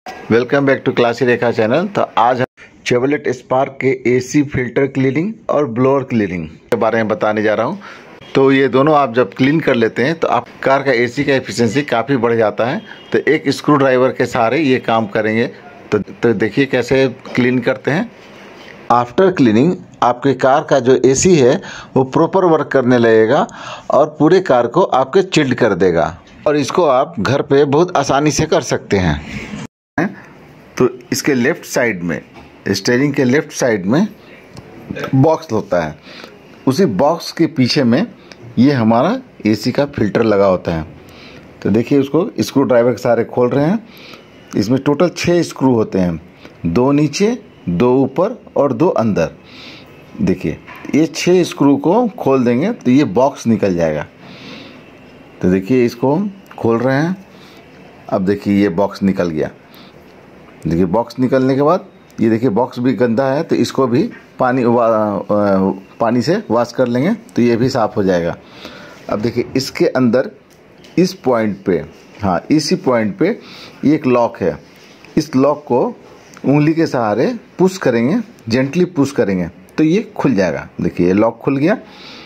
Welcome back to classy Rekha channel. तो आज हम शेवरलेट स्पार्क के एसी फिल्टर क्लीनिंग और ब्लोअर क्लीनिंग के बारे में बताने जा रहा हूं। तो ये दोनों आप जब क्लीन कर लेते हैं तो आप कार का एसी का एफिशिएंसी काफ़ी बढ़ जाता है। तो एक स्क्रू ड्राइवर के सहारे ये काम करेंगे। तो देखिए कैसे क्लीन करते हैं। आफ्टर क्लीनिंग आपके कार का जो एसी है वो प्रॉपर वर्क करने लगेगा और पूरे कार को आपके चिल्ड कर देगा, और इसको आप घर पे बहुत आसानी से कर सकते हैं। तो इसके लेफ़्ट साइड में, स्टीयरिंग के लेफ़्ट साइड में बॉक्स होता है। उसी बॉक्स के पीछे में ये हमारा एसी का फिल्टर लगा होता है। तो देखिए उसको स्क्रू ड्राइवर के सहारे खोल रहे हैं। इसमें टोटल 6 स्क्रू होते हैं, 2 नीचे, 2 ऊपर और 2 अंदर। देखिए ये 6 स्क्रू को खोल देंगे तो ये बॉक्स निकल जाएगा। तो देखिए इसको हम खोल रहे हैं। अब देखिए ये बॉक्स निकल गया। देखिए बॉक्स निकलने के बाद ये देखिए बॉक्स भी गंदा है, तो इसको भी पानी से वॉश कर लेंगे तो ये भी साफ़ हो जाएगा। अब देखिए इसके अंदर इस पॉइंट पे, हाँ इसी पॉइंट पे ये एक लॉक है। इस लॉक को उंगली के सहारे पुश करेंगे, जेंटली पुश करेंगे तो ये खुल जाएगा। देखिए ये लॉक खुल गया।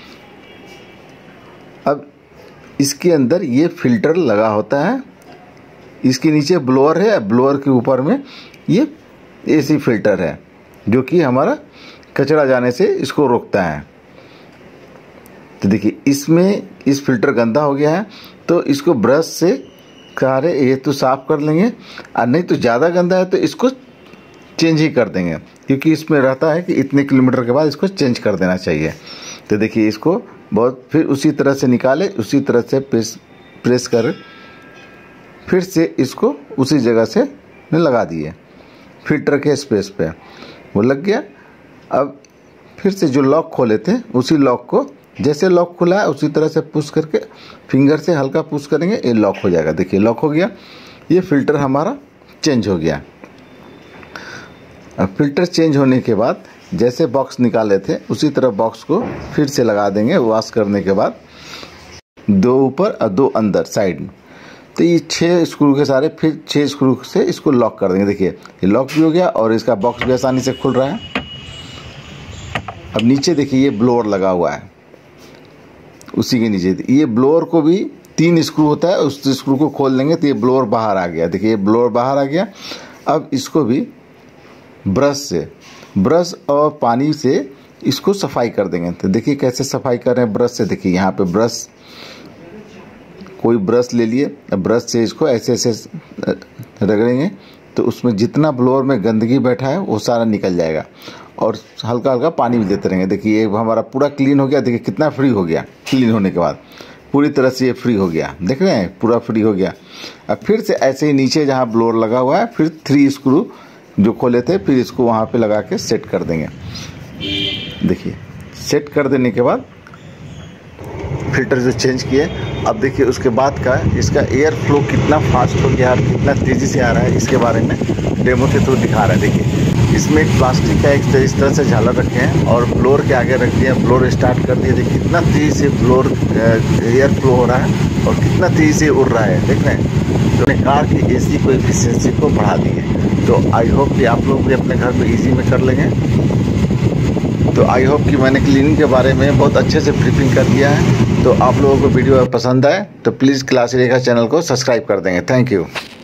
अब इसके अंदर ये फिल्टर लगा होता है। इसके नीचे ब्लोअर है, ब्लोअर के ऊपर में ये एसी फिल्टर है जो कि हमारा कचरा जाने से इसको रोकता है। तो देखिए इसमें इस फिल्टर गंदा हो गया है तो इसको ब्रश से सहारे ये तो साफ कर लेंगे, और नहीं तो ज़्यादा गंदा है तो इसको चेंज ही कर देंगे, क्योंकि इसमें रहता है कि इतने किलोमीटर के बाद इसको चेंज कर देना चाहिए। तो देखिए इसको बहुत फिर उसी तरह से निकाले, उसी तरह से प्रेस कर फिर से इसको उसी जगह से लगा दिए। फिल्टर के स्पेस पे वो लग गया। अब फिर से जो लॉक खोले थे उसी लॉक को, जैसे लॉक खुला है उसी तरह से पुश करके फिंगर से हल्का पुश करेंगे, ये लॉक हो जाएगा। देखिए लॉक हो गया, ये फिल्टर हमारा चेंज हो गया। अब फिल्टर चेंज होने के बाद जैसे बॉक्स निकाले थे उसी तरह बॉक्स को फिर से लगा देंगे वॉश करने के बाद, 2 ऊपर और 2 अंदर साइड। तो ये 6 स्क्रू के सारे फिर 6 स्क्रू से इसको लॉक कर देंगे। देखिए ये लॉक भी हो गया और इसका बॉक्स भी आसानी से खुल रहा है। अब नीचे देखिए ये ब्लोअर लगा हुआ है, उसी के नीचे ये ब्लोअर को भी 3 स्क्रू होता है, उस स्क्रू को खोल देंगे तो ये ब्लोअर बाहर आ गया। देखिए ये ब्लोअर बाहर आ गया। अब इसको भी ब्रश और पानी से इसको सफाई कर देंगे। तो देखिए कैसे सफाई कर रहे हैं ब्रश से। देखिए यहाँ पे ब्रश, कोई ब्रश ले लिए, ब्रश से इसको ऐसे ऐसे रगड़ेंगे तो उसमें जितना ब्लोअर में गंदगी बैठा है वो सारा निकल जाएगा, और हल्का हल्का पानी भी देते रहेंगे। देखिए ये हमारा पूरा क्लीन हो गया। देखिए कितना फ्री हो गया क्लीन होने के बाद, पूरी तरह से ये फ्री हो गया। देख रहे हैं पूरा फ्री हो गया। अब फिर से ऐसे ही नीचे जहाँ ब्लोअर लगा हुआ है फिर 3 स्क्रू जो खोले थे फिर इसको वहाँ पे लगा के सेट कर देंगे। देखिए सेट कर देने के बाद फिल्टर जो चेंज किए, अब देखिए उसके बाद का इसका एयर फ्लो कितना फास्ट हो गया, कितना तेज़ी से आ रहा है, इसके बारे में डेमो के थ्रू दिखा रहा है। देखिए इसमें एक प्लास्टिक का एक इस तरह से झालर रखे हैं और ब्लोअर के आगे रख दिया, ब्लोअर स्टार्ट कर दिया। देखिए कितना तेज़ी से ब्लोअर एयर फ्लो हो रहा है और कितना तेज़ी से उड़ रहा है। देख रहे हैं, तो अपने कार की एसी को एफिशिएंसी को बढ़ा दिए। तो आई होप कि आप लोग भी अपने घर में ईजी में कर लेंगे। तो आई होप कि मैंने क्लीनिंग के बारे में बहुत अच्छे से ब्रीफिंग कर दिया है। तो आप लोगों को वीडियो पसंद आए तो प्लीज़ क्लासी रेखा चैनल को सब्सक्राइब कर देंगे। Thank you.